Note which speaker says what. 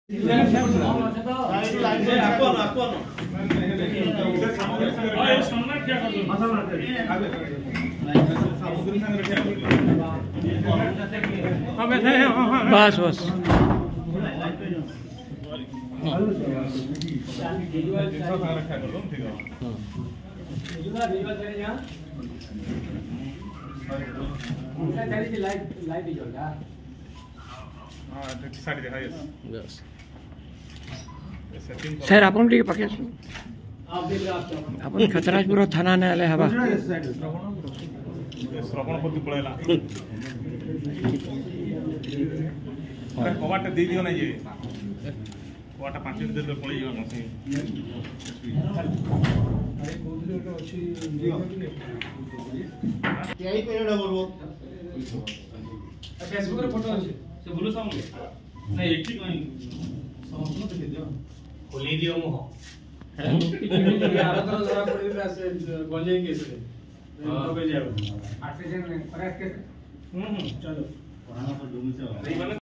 Speaker 1: बस बस सर आप पाखे आप खतराजपुर थाना न्यायालय हवा
Speaker 2: श्रवणपति पड़ेगा कबाटा दे दियो ना ये कबाटा 5 मिनट देर पड़े जाओ मसे
Speaker 3: केई पेरेडा बोलबो
Speaker 2: फेसबुक रे फोटो আছে से बोलो साउंड नहीं एक ही कहीं समझ देखे दियो खोली दियो मो यार तो जरा पड़ी से गले केस रे तो पे जाओ ऑक्सीजन में प्रयास कैसे चलो पुराना तो डूम से